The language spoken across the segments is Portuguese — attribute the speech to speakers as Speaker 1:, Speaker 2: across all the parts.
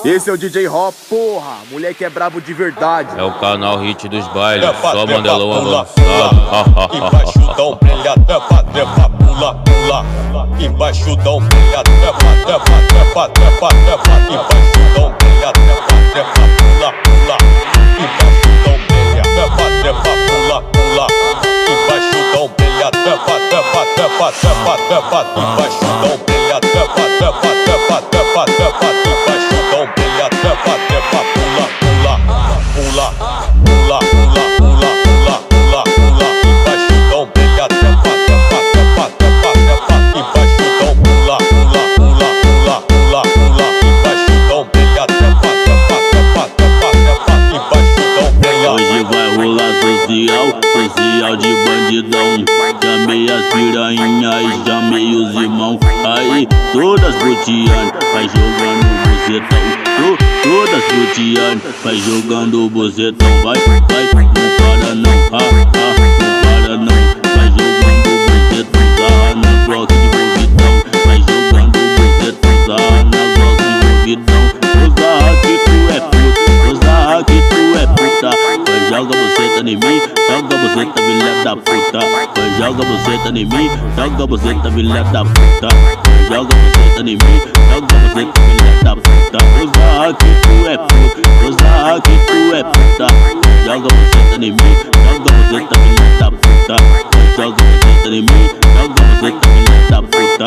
Speaker 1: Esse é o DJ Hop, porra, moleque é brabo de verdade.
Speaker 2: É o canal Hit dos bailes, só Mandelão avançado.
Speaker 3: Embaixo da ombreira, trepa, trepa, pula, pula. Embaixo da ombreira, trepa, trepa, trepa, trepa, trepa. Embaixo da ombreira, trepa, trepa, pula, pula. Embaixo da ombreira, trepa, trepa, pula, pula. Embaixo da ombreira, trepa, trepa, trepa, trepa, trepa. Embaixo da ombreira, trepa, trepa, trepa, trepa, trepa. Embaixo da ombreira, trepa, trepa, pula, pula, pula, pula, pula, pula, pula, pula, pula. Embaixo da ombreira, trepa, trepa, trepa, trepa, trepa. Embaixo da pula, pula, pula, pula, pula, pula. Embaixo da ombreira, trepa, trepa, trepa, trepa, trepa. Embaixo da ombreira.
Speaker 4: Hoje vai rolar social de bandidão. Chamei as piranhas, chamei os irmãos. Aí, todas boteando, vai jogando o buzetão. Todas boteando, vai jogando o buzetão. Vai, não para não, não para não. Vai jogando o buzetão, sarra na bloco de bovidão. Vai jogando o buzetão, sarra na bloco de bovidão. Os sarra que tu é puta, os sarra que tu é puta. Vai joga buceta em mim, joga buceta filha da puta. Vai joga buceta em mim, joga buceta filha da puta. Vai joga buceta em mim, joga buceta filha da puta. Os sarra que tu é puta, os sarra que tu é puta. Joga buceta em mim, joga buceta filha da puta. Vai joga buceta em mim, joga buceta filha da puta.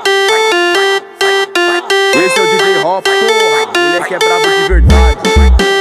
Speaker 1: Esse é o DJ Hop, porra, moleque é brabo de verdade.